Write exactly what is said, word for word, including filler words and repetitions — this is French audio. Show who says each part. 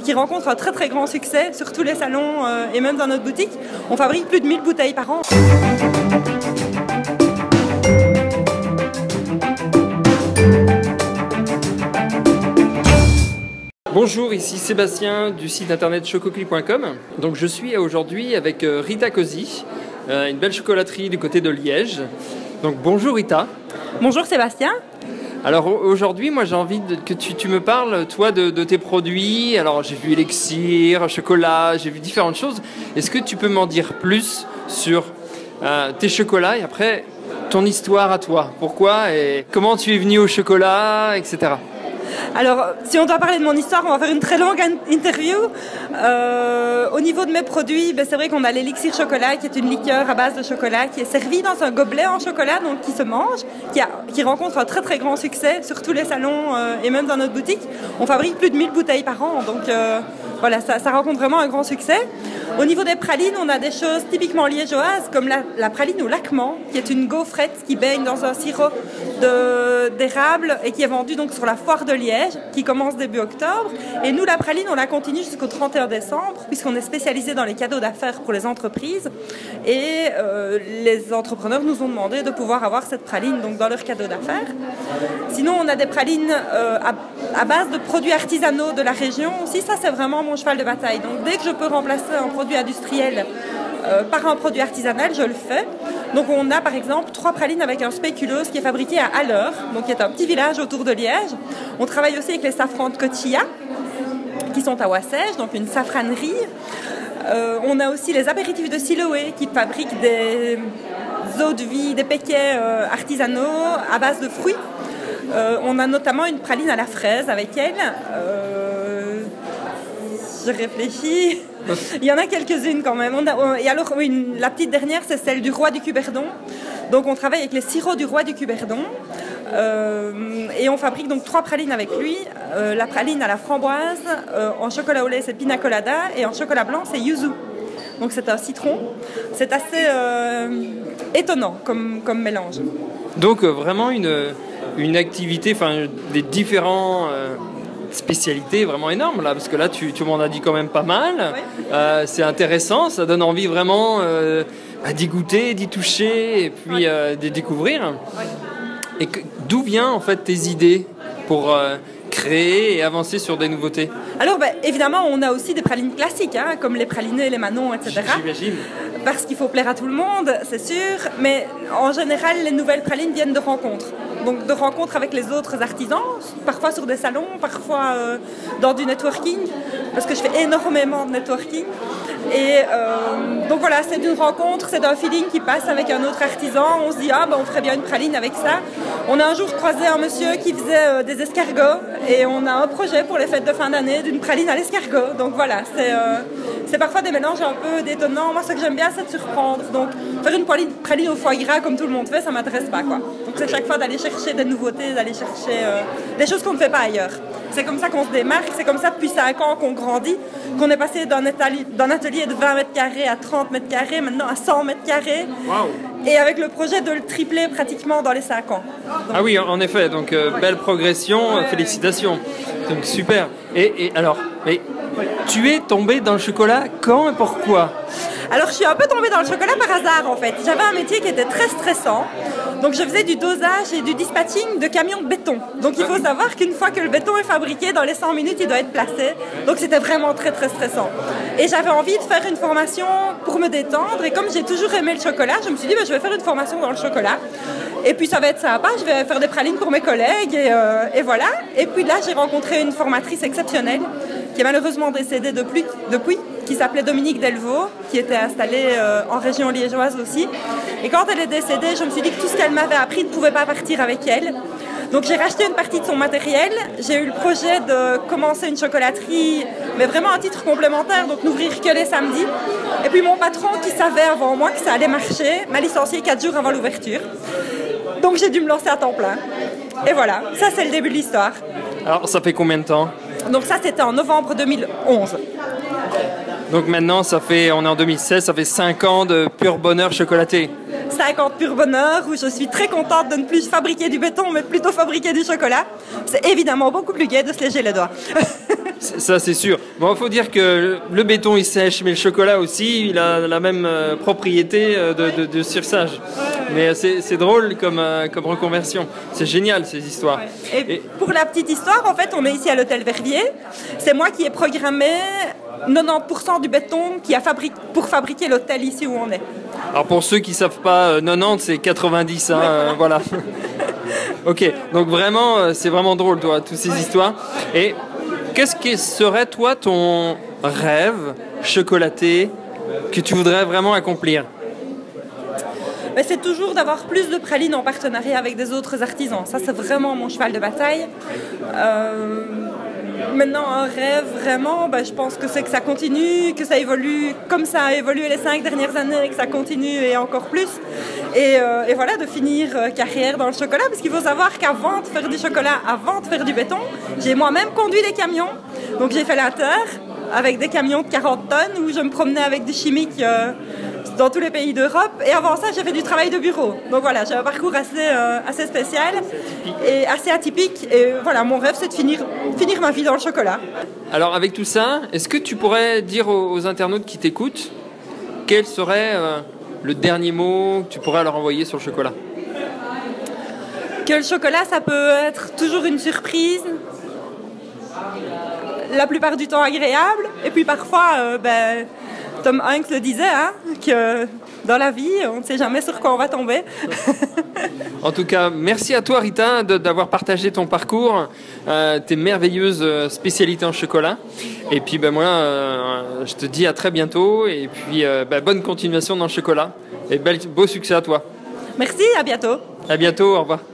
Speaker 1: qui rencontre un très très grand succès sur tous les salons euh, et même dans notre boutique. On fabrique plus de mille bouteilles par an.
Speaker 2: Bonjour, ici Sébastien du site internet chococli point com. Donc je suis aujourd'hui avec Rita Cosi, une belle chocolaterie du côté de Liège. Donc bonjour Rita.
Speaker 1: Bonjour Sébastien.
Speaker 2: Alors aujourd'hui, moi j'ai envie de, que tu, tu me parles, toi, de, de tes produits. Alors j'ai vu élixir, chocolat, j'ai vu différentes choses. Est-ce que tu peux m'en dire plus sur euh, tes chocolats et après ton histoire à toi? Pourquoi et comment tu es venu au chocolat, et cetera.
Speaker 1: Alors, si on doit parler de mon histoire, on va faire une très longue interview. Euh, au niveau de mes produits, ben, c'est vrai qu'on a l'élixir chocolat, qui est une liqueur à base de chocolat, qui est servie dans un gobelet en chocolat, donc qui se mange, qui, a, qui rencontre un très très grand succès sur tous les salons euh, et même dans notre boutique. On fabrique plus de mille bouteilles par an, donc euh, voilà, ça, ça rencontre vraiment un grand succès. Au niveau des pralines, on a des choses typiquement liégeoises, comme la, la praline au laquement, qui est une gaufrette qui baigne dans un sirop d'érable et qui est vendue donc sur la foire de Liège, qui commence début octobre. Et nous, la praline, on la continue jusqu'au trente et un décembre, puisqu'on est spécialisé dans les cadeaux d'affaires pour les entreprises. Et euh, les entrepreneurs nous ont demandé de pouvoir avoir cette praline donc, dans leurs cadeaux d'affaires. Sinon, on a des pralines euh, à, à base de produits artisanaux de la région aussi. Ça, c'est vraiment mon cheval de bataille. Donc, dès que je peux remplacer un produit industriel euh, par un produit artisanal, je le fais. Donc on a par exemple trois pralines avec un spéculoos qui est fabriqué à Haller, donc qui est un petit village autour de Liège. On travaille aussi avec les safrans de Cotilla, qui sont à Wassège, donc une safranerie. Euh, on a aussi les apéritifs de Siloé, qui fabriquent des eaux de vie, des paquets euh, artisanaux à base de fruits. Euh, on a notamment une praline à la fraise avec elle. Euh, je réfléchis... Il y en a quelques-unes quand même. On a, et alors, oui, une, la petite dernière, c'est celle du roi du Cuberdon. Donc, on travaille avec les sirops du roi du Cuberdon. Euh, et on fabrique donc trois pralines avec lui. Euh, la praline à la framboise, euh, en chocolat au lait, c'est pina colada. Et en chocolat blanc, c'est yuzu. Donc, c'est un citron. C'est assez euh, étonnant comme, comme mélange.
Speaker 2: Donc, euh, vraiment une, une activité, enfin, des différents... Euh... spécialité vraiment énorme là, parce que là tu, tu m'en as dit quand même pas mal. Oui. Euh, c'est intéressant, ça donne envie vraiment euh, d'y goûter, d'y toucher et puis oui. euh, de découvrir. Oui. Et que, d'où vient en fait tes idées pour euh, créer et avancer sur des nouveautés?
Speaker 1: Alors ben, évidemment on a aussi des pralines classiques hein, comme les pralinés, les manons, et cetera.
Speaker 2: J'imagine.
Speaker 1: Parce qu'il faut plaire à tout le monde, c'est sûr, mais en général les nouvelles pralines viennent de rencontres. Donc de rencontres avec les autres artisans, parfois sur des salons, parfois euh, dans du networking, parce que je fais énormément de networking. Et euh, donc voilà, c'est d'une rencontre, c'est d'un feeling qui passe avec un autre artisan. On se dit, ah ben on ferait bien une praline avec ça. On a un jour croisé un monsieur qui faisait euh, des escargots et on a un projet pour les fêtes de fin d'année d'une praline à l'escargot. Donc voilà, c'est euh, c'est parfois des mélanges un peu détonnants. Moi, ce que j'aime bien, c'est de surprendre. Donc faire une praline, praline au foie gras comme tout le monde fait, ça ne m'intéresse pas, quoi. Donc c'est chaque fois d'aller chercher des nouveautés, d'aller chercher euh, des choses qu'on ne fait pas ailleurs. C'est comme ça qu'on se démarque, c'est comme ça depuis cinq ans qu'on grandit, qu'on est passé d'un atelier, d'un atelier de vingt mètres carrés à trente mètres carrés, maintenant à cent mètres carrés.
Speaker 2: Wow.
Speaker 1: Et avec le projet de le tripler pratiquement dans les cinq ans. Donc,
Speaker 2: ah oui, en effet, donc euh, ouais. Belle progression, ouais, félicitations. Ouais. Donc super. Et, et alors, mais tu es tombé dans le chocolat quand et pourquoi?
Speaker 1: Alors je suis un peu tombée dans le chocolat par hasard en fait. J'avais un métier qui était très stressant. Donc je faisais du dosage et du dispatching de camions de béton. Donc il faut savoir qu'une fois que le béton est fabriqué, dans les cent minutes, il doit être placé. Donc c'était vraiment très très stressant. Et j'avais envie de faire une formation pour me détendre. Et comme j'ai toujours aimé le chocolat, je me suis dit bah, je vais faire une formation dans le chocolat. Et puis ça va être sympa, je vais faire des pralines pour mes collègues et, euh, et voilà. Et puis là j'ai rencontré une formatrice exceptionnelle qui est malheureusement décédée depuis, depuis qui s'appelait Dominique Delvaux, qui était installée euh, en région liégeoise aussi. Et quand elle est décédée, je me suis dit que tout ce qu'elle m'avait appris ne pouvait pas partir avec elle. Donc j'ai racheté une partie de son matériel. J'ai eu le projet de commencer une chocolaterie, mais vraiment à titre complémentaire, donc n'ouvrir que les samedis. Et puis mon patron, qui savait avant moi que ça allait marcher, m'a licencié quatre jours avant l'ouverture. Donc j'ai dû me lancer à temps plein. Et voilà, ça c'est le début de l'histoire.
Speaker 2: Alors ça fait combien de temps?
Speaker 1: Donc ça c'était en novembre deux mille onze.
Speaker 2: Donc maintenant, ça fait, on est en deux mille seize, ça fait cinq ans de pur bonheur chocolaté.
Speaker 1: cinq ans de pur bonheur où je suis très contente de ne plus fabriquer du béton mais plutôt fabriquer du chocolat. C'est évidemment beaucoup plus gai de se lécher les doigts.
Speaker 2: Ça, c'est sûr. Bon, il faut dire que le béton, il sèche, mais le chocolat aussi, il a la même euh, propriété euh, de, de, de surçage. Ouais. Mais c'est drôle comme, euh, comme reconversion. C'est génial, ces histoires.
Speaker 1: Ouais. Et, Et pour la petite histoire, en fait, on est ici à l'hôtel Verviers. C'est moi qui ai programmé quatre-vingt-dix pour cent du béton qui a fabriqué, pour fabriquer l'hôtel ici où on est.
Speaker 2: Alors, pour ceux qui ne savent pas, quatre-vingt-dix, c'est quatre-vingt-dix. Hein, ouais, voilà. Euh, voilà. Ok, donc vraiment, c'est vraiment drôle, toi, toutes ces ouais. histoires. Et qu'est-ce qui serait, toi, ton rêve chocolaté que tu voudrais vraiment accomplir?
Speaker 1: Ben, c'est toujours d'avoir plus de pralines en partenariat avec des autres artisans. Ça, c'est vraiment mon cheval de bataille. Euh, maintenant, un rêve, vraiment, ben, je pense que c'est que ça continue, que ça évolue comme ça a évolué les cinq dernières années et que ça continue et encore plus. Et, euh, et voilà, de finir euh, carrière dans le chocolat, parce qu'il faut savoir qu'avant de faire du chocolat, avant de faire du béton, j'ai moi-même conduit des camions. Donc j'ai fait l'inter avec des camions de quarante tonnes où je me promenais avec des chimiques euh, dans tous les pays d'Europe. Et avant ça, j'ai fait du travail de bureau. Donc voilà, j'ai un parcours assez, euh, assez spécial et assez atypique. Et voilà, mon rêve, c'est de finir, finir ma vie dans le chocolat.
Speaker 2: Alors avec tout ça, est-ce que tu pourrais dire aux, aux internautes qui t'écoutent quel serait euh, le dernier mot que tu pourrais leur envoyer sur le chocolat?
Speaker 1: Que le chocolat, ça peut être toujours une surprise, la plupart du temps agréable, et puis parfois, euh, ben, Tom Hanks le disait, hein, que dans la vie, on ne sait jamais sur quoi on va tomber.
Speaker 2: En tout cas, merci à toi, Rita, d'avoir partagé ton parcours, euh, tes merveilleuses spécialités en chocolat. Et puis, ben, moi, euh, je te dis à très bientôt, et puis euh, ben, bonne continuation dans le chocolat, et bel, beau succès à toi.
Speaker 1: Merci, à bientôt.
Speaker 2: À bientôt, au revoir.